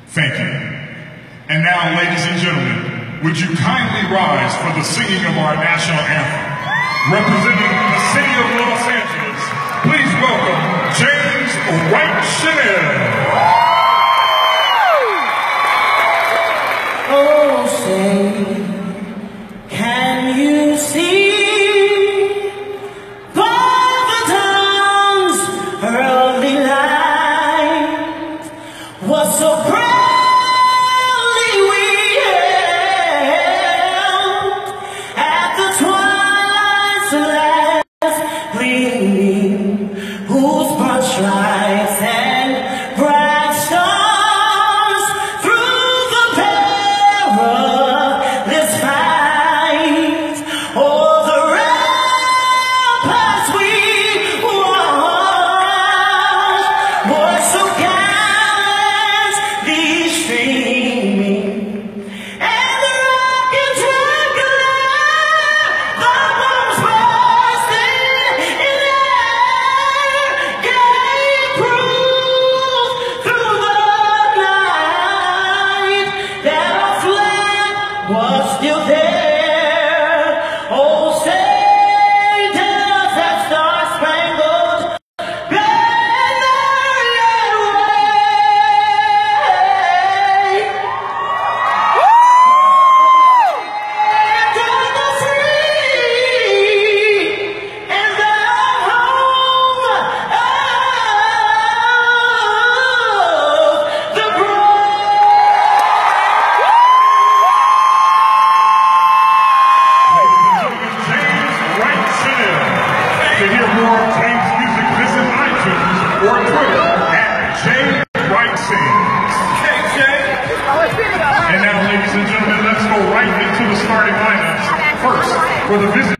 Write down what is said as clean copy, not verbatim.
Thank you. And now, ladies and gentlemen, would you kindly rise for the singing of our national anthem? Representing the city of Los Angeles, please welcome James Wright Chanel. Oh, say, can you see by the dawn's early light what so proudly we hailed at the twilight's last gleaming, whose broad stripes and bright stars through the perilous fight o'er the ramparts we walked were so gallantly streaming, and the rockets were glad, the bombs bursting in air gave proof through the night that our flag was still there. Oh, say does that star-spangled banner yet wave? And to the free and the home of the brave. Ladies and gentlemen, James Wright Chanel. To hear more James music, visit iTunes or Twitter at James Wright Sings. And now, ladies and gentlemen, let's go right into the starting lineups. First, for the visit.